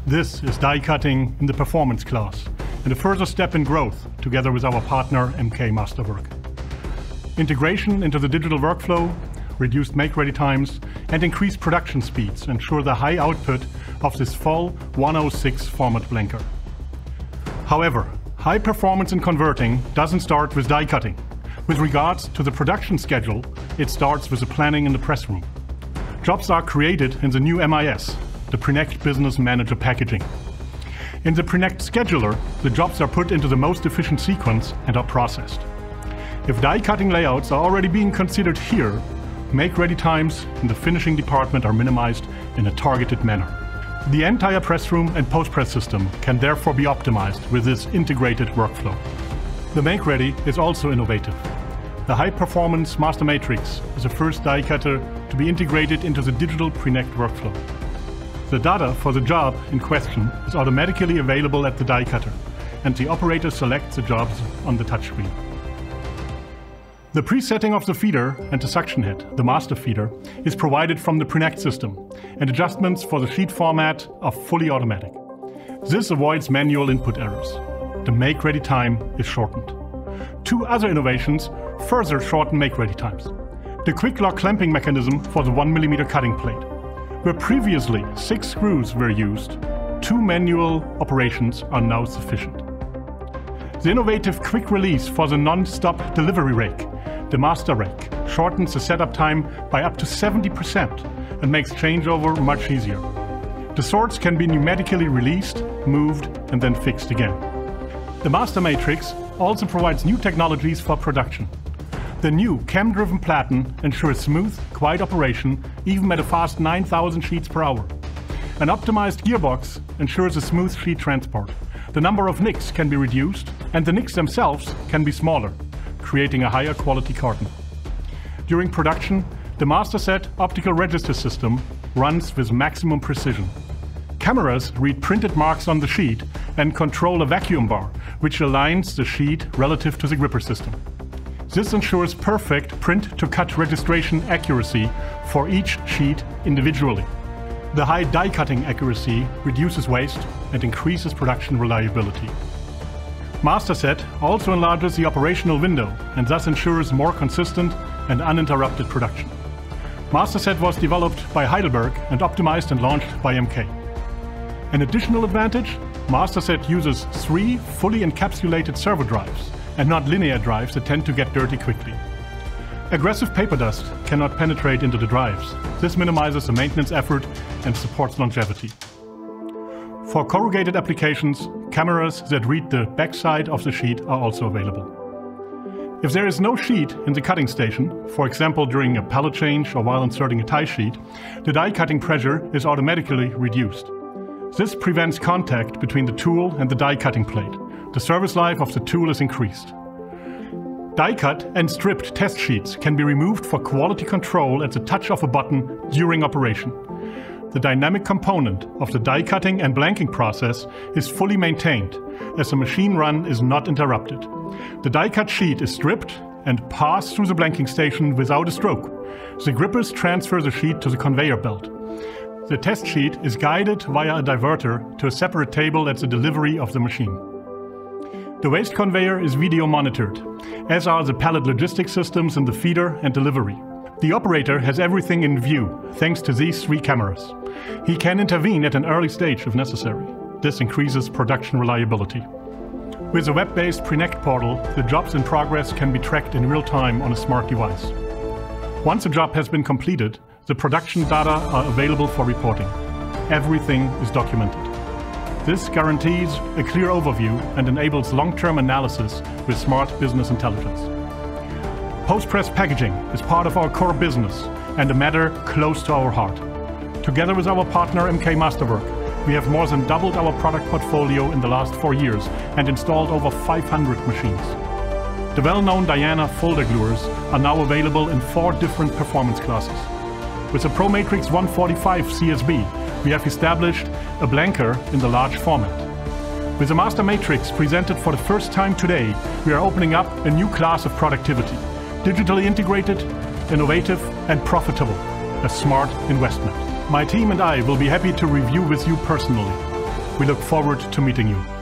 This is die cutting in the performance class, and a further step in growth together with our partner MK Masterwork. Integration into the digital workflow, reduced make-ready times, and increased production speeds ensure the high output of this full 106 format blanker. However, high performance in converting doesn't start with die cutting. With regards to the production schedule, it starts with the planning in the press room. Jobs are created in the new MIS, the Prinect Business Manager packaging. In the Prinect Scheduler, the jobs are put into the most efficient sequence and are processed. If die cutting layouts are already being considered here, make-ready times in the finishing department are minimized in a targeted manner. The entire press room and post-press system can therefore be optimized with this integrated workflow. The make-ready is also innovative. The high-performance Mastermatrix is the first die cutter to be integrated into the digital Prinect workflow. The data for the job in question is automatically available at the die cutter, and the operator selects the jobs on the touchscreen. The presetting of the feeder and the suction head, the master feeder, is provided from the Prinect system, and adjustments for the sheet format are fully automatic. This avoids manual input errors. The make-ready time is shortened. Two other innovations further shorten make-ready times. The quick lock clamping mechanism for the 1 mm cutting plate. Where previously 6 screws were used, 2 manual operations are now sufficient. The innovative quick release for the non-stop delivery rake, the master rake, shortens the setup time by up to 70% and makes changeover much easier. The sorts can be pneumatically released, moved, and then fixed again. The Mastermatrix also provides new technologies for production. The new cam-driven platen ensures smooth, quiet operation even at a fast 9,000 sheets per hour. An optimized gearbox ensures a smooth sheet transport. The number of nicks can be reduced and the nicks themselves can be smaller, creating a higher quality carton. During production, the MasterSet optical register system runs with maximum precision. Cameras read printed marks on the sheet and control a vacuum bar, which aligns the sheet relative to the gripper system. This ensures perfect print-to-cut registration accuracy for each sheet individually. The high die cutting accuracy reduces waste and increases production reliability. MasterSet also enlarges the operational window and thus ensures more consistent and uninterrupted production. MasterSet was developed by Heidelberger and optimized and launched by MK. An additional advantage, MasterSet uses 3 fully encapsulated servo drives and not linear drives that tend to get dirty quickly. Aggressive paper dust cannot penetrate into the drives. This minimizes the maintenance effort and supports longevity. For corrugated applications, cameras that read the backside of the sheet are also available. If there is no sheet in the cutting station, for example during a pallet change or while inserting a tie sheet, the die cutting pressure is automatically reduced. This prevents contact between the tool and the die cutting plate. The service life of the tool is increased. Die cut and stripped test sheets can be removed for quality control at the touch of a button during operation. The dynamic component of the die cutting and blanking process is fully maintained, as the machine run is not interrupted. The die cut sheet is stripped and passed through the blanking station without a stroke. The grippers transfer the sheet to the conveyor belt. The test sheet is guided via a diverter to a separate table at the delivery of the machine. The waste conveyor is video monitored, as are the pallet logistics systems in the feeder and delivery. The operator has everything in view thanks to these 3 cameras. He can intervene at an early stage if necessary. This increases production reliability. With a web-based Prinect portal, the jobs in progress can be tracked in real time on a smart device. Once a job has been completed, the production data are available for reporting. Everything is documented. This guarantees a clear overview and enables long-term analysis with smart business intelligence. Post-press packaging is part of our core business and a matter close to our heart. Together with our partner MK Masterwork, we have more than doubled our product portfolio in the last 4 years and installed over 500 machines. The well-known Diana folder gluers are now available in 4 different performance classes. With the ProMatrix 145 CSB, we have established a blanker in the large format. With the Mastermatrix presented for the first time today, we are opening up a new class of productivity. Digitally integrated, innovative and profitable. A smart investment. My team and I will be happy to review with you personally. We look forward to meeting you.